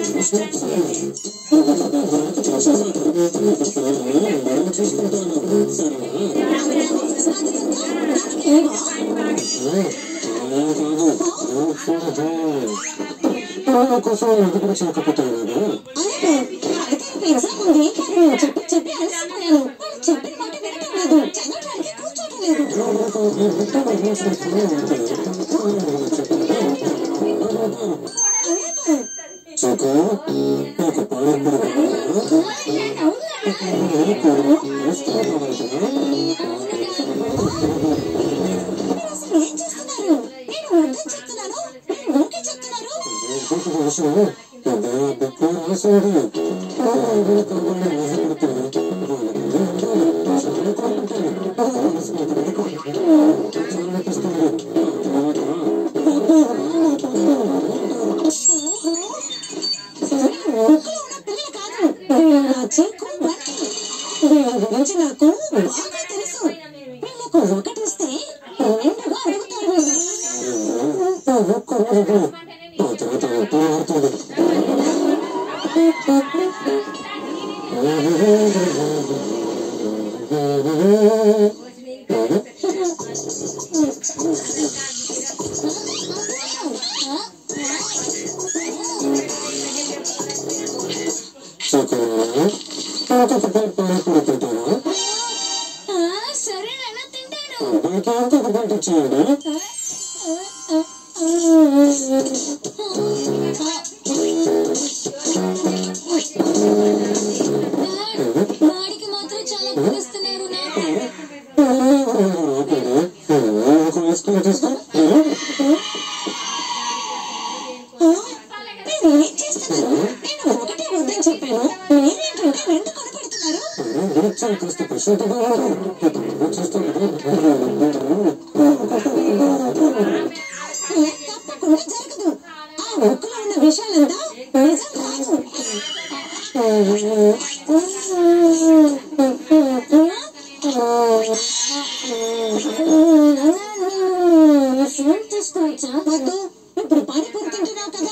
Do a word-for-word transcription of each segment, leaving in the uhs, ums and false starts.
కోసం ఎందుకు వచ్చాకపోతాను ఎగ్జామ్ ఉంది చెప్పి చెప్పి అలసిపోయాను చెప్పిన మాట వినటం లేదు చదవడానికి కూర్చోటం లేదు ఏం చేస్తున్నారు నేను వద్దని చెప్తున్నాను నేను ఓకే చెప్తున్నారు పిల్లలు కాదు నా చెక్కు వీళ్ళ గురించి నాకు బాగా తెలుసు వీళ్ళకు ఒకటిస్తే రెండుగా అడుగుతారు సరే నేను తింటాను వాడికి మాత్రం చాలా పిలుస్తున్నారు నేనేం చేస్తున్నాను నేను ఒకటే వద్దని చెప్పాను మీరేంటంటే రెండు కొనపెడుతున్నారు తప్పకుండా జరగదు ఆ ఒక్కలో ఉన్న విషయాలంతా నిజం కాదు ఫోన్ తీసుకోవచ్చా వద్దు ఇప్పుడు పానీపూరి తింటున్నావు కదా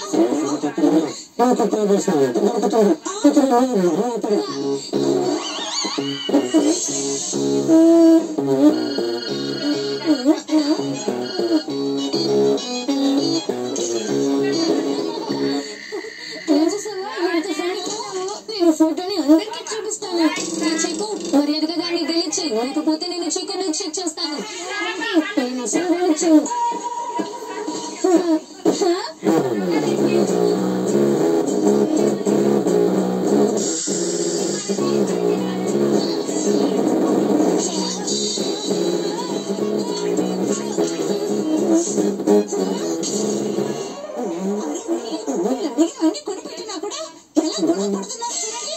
నేను ఫోటోని అందరికీ చూపిస్తాను చెక్కు మర్యాదగా దాన్ని గెలిచి లేకపోతే నేను చెక్కుని చెక్ చేస్తాను అన్ని కొనిపెట్టినా కూడా ఎలా గొడవ పడుతున్నారు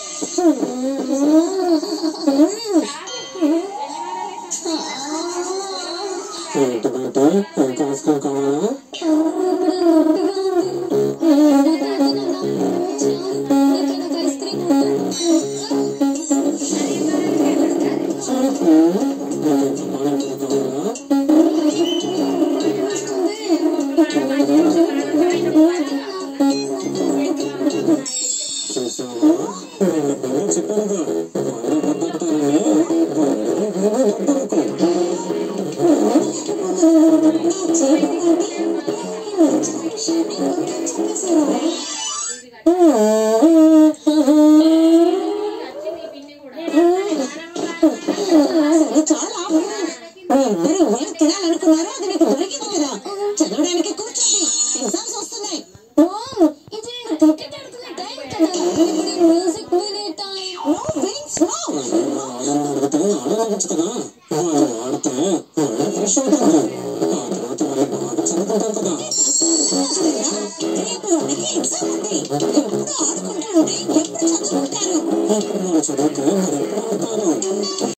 చాలా మీరిద్దరు ఏం తినాలనుకున్నారో అది మీకు దొరికింది కదా చదవడానికి కూర్చోండి ఎగ్జామ్స్ వస్తున్నాయి ఇది నేను క్రికెట్ ఆడుకునే టైం కదా ఇప్పుడు మ్యూజిక్ వినే టైం నో విన్స్ నో ఆడవచ్చు కదా ఆడితే ఫ్రెష్ అవుతుంది ఆ తర్వాత మరి బాగా చదువుకుంటారు కదా రేపు వాడికి ఎగ్జామ్ ఉంది ఎప్పుడు ఆడుకుంటాడు ఎప్పుడు చదువుకుంటారు ఎప్పుడు చదివితే మరి ఎప్పుడు ఆడతారు